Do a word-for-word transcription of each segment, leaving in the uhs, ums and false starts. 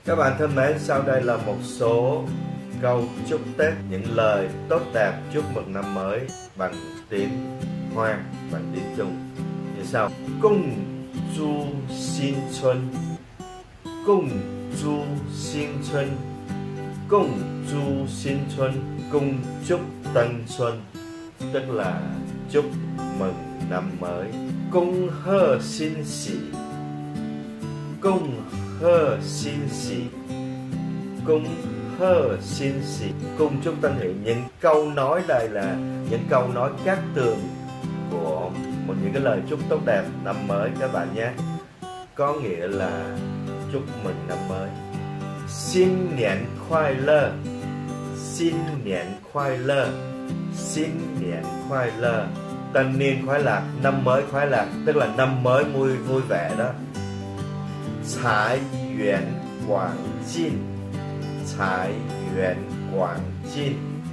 Các bạn thân mến, sau đây là một số câu chúc Tết, những lời tốt đẹp chúc mừng năm mới bằng tiếng Hoa, bằng tiếng Trung như sau. Cung chu xin xuân, cung chu xin xuân, cung chu xin xuân, cung chúc tân xuân, tức là chúc mừng năm mới. Cung hơ xin xỉ, cung hơ xin xỉ, cung hơ xin xỉ, cung chúc tân hỷ. Những câu nói đây là những câu nói cát tường của một những cái lời chúc tốt đẹp năm mới các bạn nhé. Có nghĩa là chúc mừng năm mới. Xin niên khoai lơ, xin niên khoai lơ, xin niên khoai lơ, tân niên khoái lạc, năm mới khoái lạc, tức là năm mới vui vui vẻ đó. Thái yuan quảng jin, thái yuan quảng jin,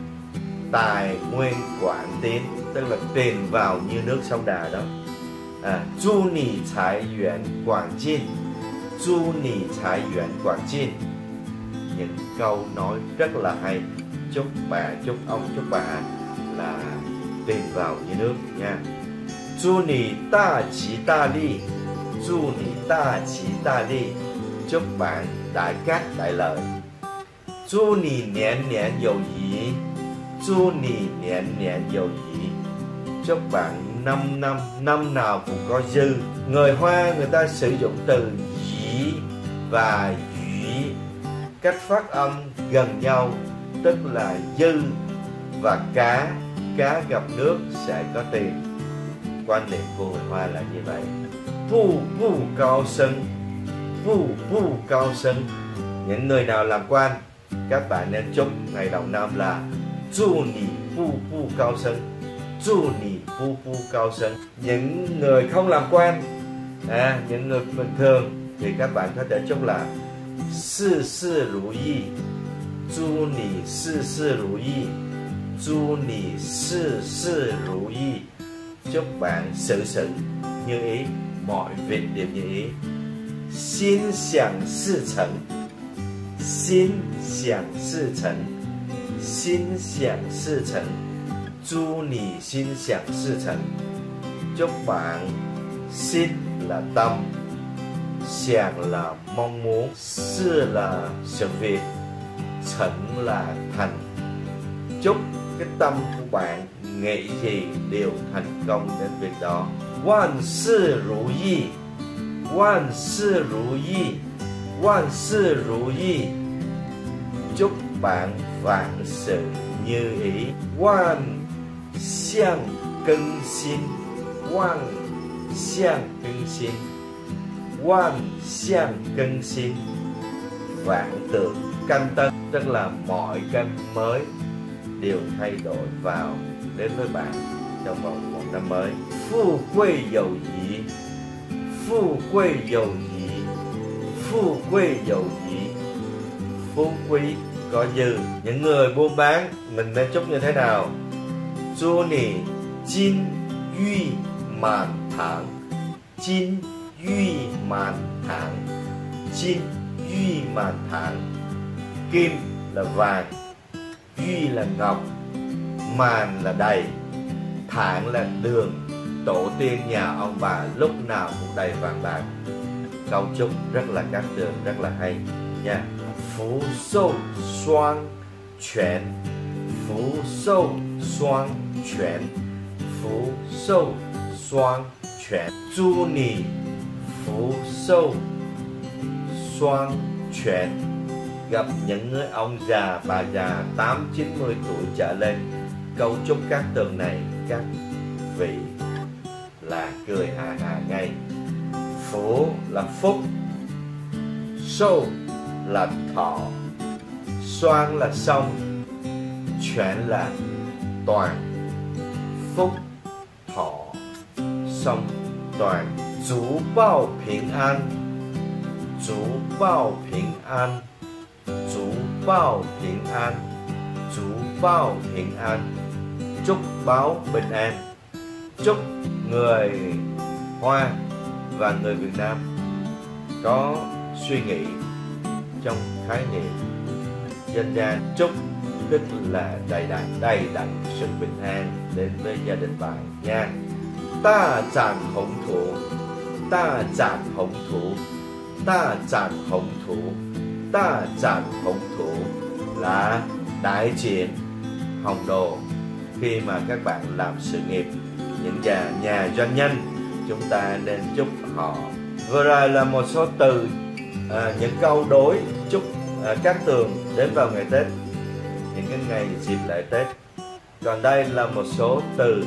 tài nguyên quảng tiến, tức là tiền vào như nước sông Đà đó. À, chu nì thái yuan quảng jin, chu nì thái yuan quảng jin. Những câu nói rất là hay, chúc bà, chúc ông, chúc bà là tiền vào như nước nha. Chu nì đa chí đa ly, chu nì đa chí đa ly, chúc bạn đại cát đại lợi. Chu nì niên niên有余, chu nì niên niên有余, chúc bạn năm năm năm nào cũng có dư. Người Hoa người ta sử dụng từ dĩ và dĩ, cách phát âm gần nhau, tức là dư và cá, cá gặp nước sẽ có tiền. Quan niệm của người Hoa là như vậy. Vu vu cao sân, vu vu cao sân. Những người nào làm quan, các bạn nên chúc ngày đầu năm là chu nì vu vu cao sân, chu nì vu vu cao sân. Những người không làm quan, à, những người bình thường thì các bạn có thể chúc là sự sự如意, chu nì sự sự如意, chu nì sự sự如意, chúc bạn sự sự như ý, mọi việc đều như ý.心想事成,心想事成,心想事成, chu nì心想事成, chúc bạn xin là tâm,想là mong muốn, sự là sự việc, thành là thành. Chúc cái tâm của bạn nghĩ gì đều thành công đến việc đó. Vạn sự如意, vạn sự如意, vạn sự如意, chúc bạn vạn sự như ý. Vạn xiang cân xin, vạn xiang cân xin, vạn xiang cân xin, vạn tượng canh tân, tức là mọi cái mới đều thay đổi vào đến với bạn trong vòng một năm mới. Phu quê dầu dĩ, phu quê dầu dĩ, phu quê dầu dĩ, phú quý có dư. Những người buôn bán mình nên chúc như thế nào? Chu nì jin yu mạn thang, jin yu mạn thang, jin yu mạn thang. Kim là vàng, duy là ngọc, màn là đầy, thang là đường. Tổ tiên nhà ông bà lúc nào cũng đầy vàng bạc. Câu chúc rất là cát tường, rất là hay nha. Phú sâu xoang chuyển, phú sâu xoang chuyển, phú sâu xoang chuyển, chu nì phú sâu xoang chuyển. Gặp những người ông già, bà già tám chín mươi tuổi trở lên, câu chúc cát tường này các vị là cười hà hà ngay. Phú là phúc, sâu là thọ, xoan là sông, chuyển là toàn. Phúc, thọ, sông, toàn. Chú bao bình an, chú bao bình an, chú bao bình an, chú bao bình an, chúc báo bình an. Chúc người Hoa và người Việt Nam có suy nghĩ trong khái niệm dân gian. Chúc tức là đầy đặn, đầy đặn sự bình an đến với gia đình bạn nha. Ta giản hồng thủ, ta giản hồng thủ, ta giản hồng thủ, ta giản hồng thủ là đại diện hồng đồ. Khi mà các bạn làm sự nghiệp, những nhà, nhà doanh nhân, chúng ta nên chúc họ. Vừa rồi là một số từ, à, những câu đối chúc à, Cát Tường đến vào ngày Tết, những cái ngày dịp lễ Tết. Còn đây là một số từ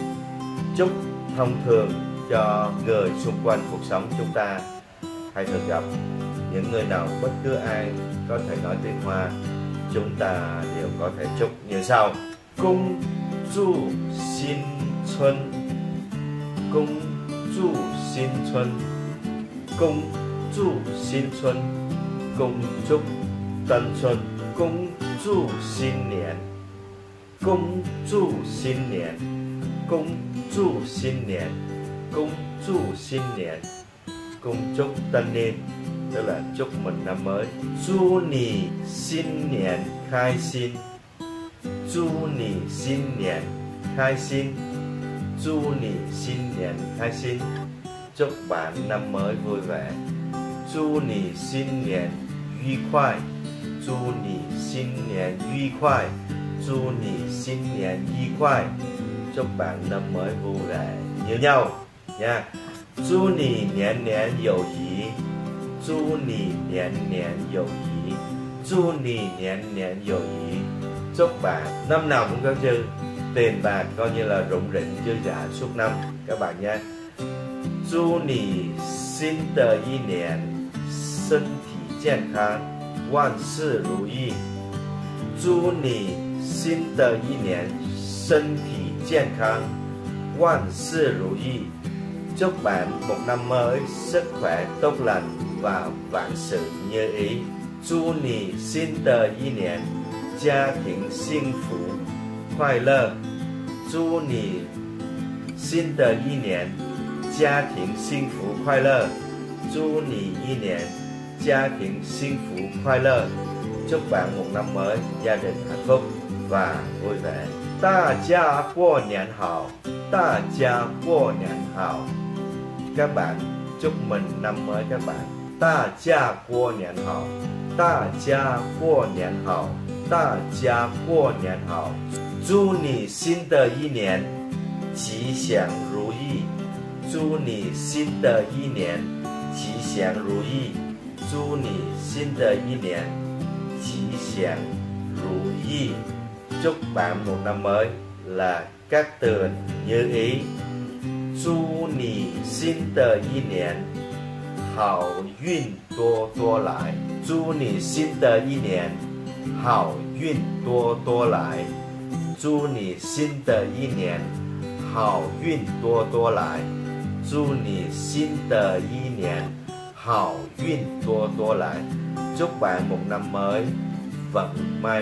chúc thông thường cho người xung quanh cuộc sống chúng ta hay thường gặp. Những người nào, bất cứ ai có thể nói tiếng Hoa, chúng ta đều có thể chúc như sau. Cung chu xin xuân, cung chu xin xuân, cung chu xin xuân, cung chúc tân xuân, cung chu xin niên, cung chu xin niên, cung chu xin niên, cung chu xin niên, cung chúc tân niên, tức là chúc mừng năm mới. Chu nì xin niên khai xin, chu nì xin niên khai xin, chu nì xin niên khai xin, chúc bạn năm mới vui vẻ. Chu nì xin niên愉快, chu nì xin niên愉快, chu nì xin niên愉快, chúc bạn năm mới vui vẻ như nhau nha. Chu nì niên niên有余, chu nì niên niên有余, chu nì niên niên有余, chúc bạn năm nào cũng có dư, tiền bạc coi như là rủng rỉnh dư dả suốt năm các bạn nha. Chu nì xin de一年身体健康，万事如意。祝你新的一年身体健康，万事如意. Chúc bạn một năm mới sức khỏe tốt lành và vạn sự như ý.祝你新的一年家庭幸福快乐。祝你新的一年家庭幸福快乐。祝你一年家庭幸福快乐. Chúc bạn một năm mới gia đình hạnh phúc và vui vẻ. 大家过年好，大家过年好. Các bạn chúc mừng năm mới các bạn. 大家过年好，大家过年好，大家过年好. 祝你新的一年吉祥如意。祝你新的一年吉祥如意。祝你新的一年吉祥如意. Chúc bạn một năm mới là Cát Tường như ý. 祝你新的一年好运多多来。祝你新的一年好运多多来。祝你新的一年好运多多来。祝你新的一年好运多多来. Chúc bạn một năm mới vận may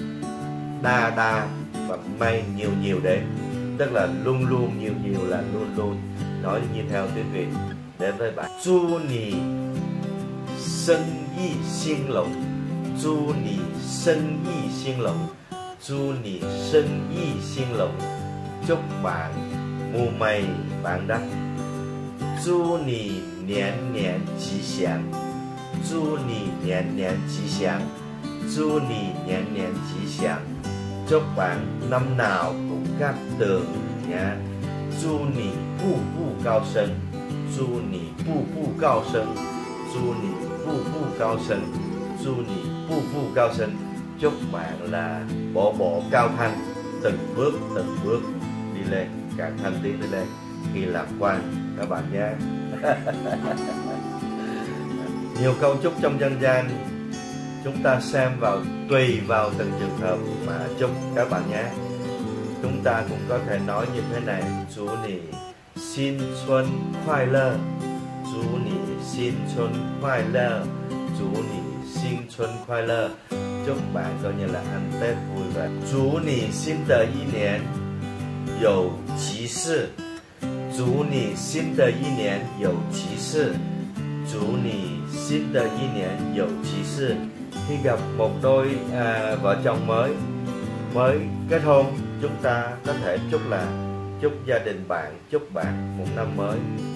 đa đa, vận may nhiều nhiều đến, tức là luôn luôn, nhiều nhiều là luôn luôn. Nói như theo tiếng Việt đến với bạn. 祝你生意兴隆，祝你生意兴隆，祝你生意兴隆. Chúc bạn mua may bán đắt. 祝你年年吉祥，祝你年年吉祥，祝你年年吉祥. Chúc bạn năm nào cũng cát tường nha. 祝你步步高升，祝你步步高升，祝你步步高升，祝你步步高升. Chúc bạn là bộ bộ cao thanh, từng bước từng bước đi lên, càng thanh tiến đi lên khi làm quan các bạn nhé. Nhiều câu chúc trong dân gian chúng ta xem vào tùy vào từng trường hợp mà chúc các bạn nhé. Chúng ta cũng có thể nói như thế này: 祝你新春快乐，祝你新春快乐，祝你新春快乐. Chúc bạn coi như là ăn Tết vui vẻ. 祝你新的一年有吉事，祝你新的一年有吉事，祝你新的一年有急事. Khi gặp một đôi à, vợ chồng mới mới kết hôn, chúng ta có thể chúc là chúc gia đình bạn, chúc bạn một năm mới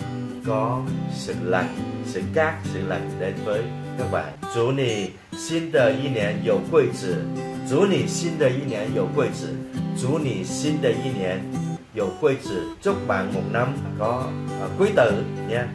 có sự lành, sự cát, sự lành đến với các bạn. 祝你新的一年有贵子，祝你新的一年有贵子，祝你新的一年有贵子. Chúc bạn một năm có uh, quý tử nha.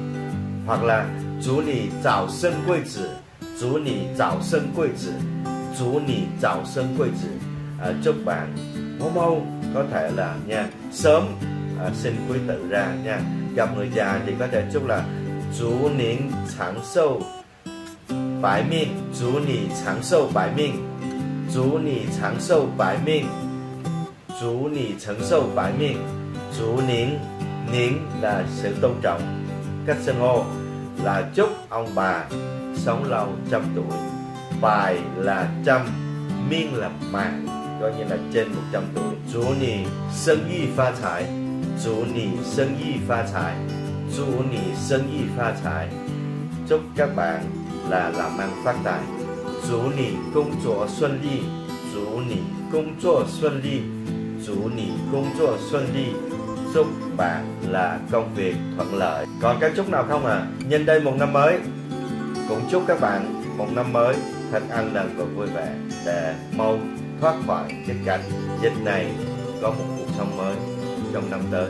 Hoặc là 祝你早生贵子，祝你早生贵子，祝你早生贵子. Uh, chúc bạn mau mau có thể là nha sớm uh, sinh quý tử ra nha. Gặp người già thì có thể chúc là 祝您长寿百命，祝你长寿百命，祝你长寿百命，祝你长寿百命. 祝您, nín là sự tôn trọng, cách xưng hô là chúc ông bà sống lâu trăm tuổi, bài là trăm, miên là mạng, coi như là trên một trăm tuổi. 祝你生意发财，祝你生意发财，祝你生意发财. Chúc các bạn là làm ăn phát tài. 祝你工作顺利，祝你工作顺利，祝你工作顺利. Chúc bạn là công việc thuận lợi. Còn cái chúc nào không à? Nhân đây một năm mới, cũng chúc các bạn một năm mới thật an lành và vui vẻ, để mau thoát khỏi cái cảnh dịch này, có một cuộc sống mới trong năm tới.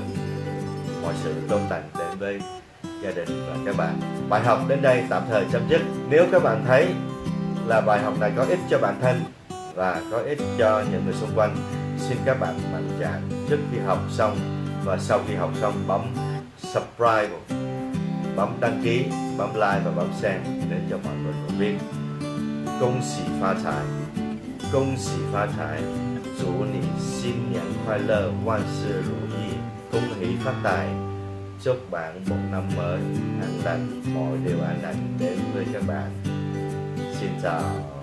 Mọi sự tốt lành đến với gia đình và các bạn. Bài học đến đây tạm thời chấm dứt. Nếu các bạn thấy là bài học này có ích cho bản thân và có ích cho những người xung quanh, xin các bạn mạnh dạn trước khi học xong và sau khi học xong bấm subscribe, bấm đăng ký, bấm like và bấm share để cho mọi người cùng biết. 恭喜发财，恭喜发财，祝你新年快乐，万事如意，恭喜phát tài. Chúc bạn một năm mới an lành, mọi điều an lành đến với các bạn. Xin chào.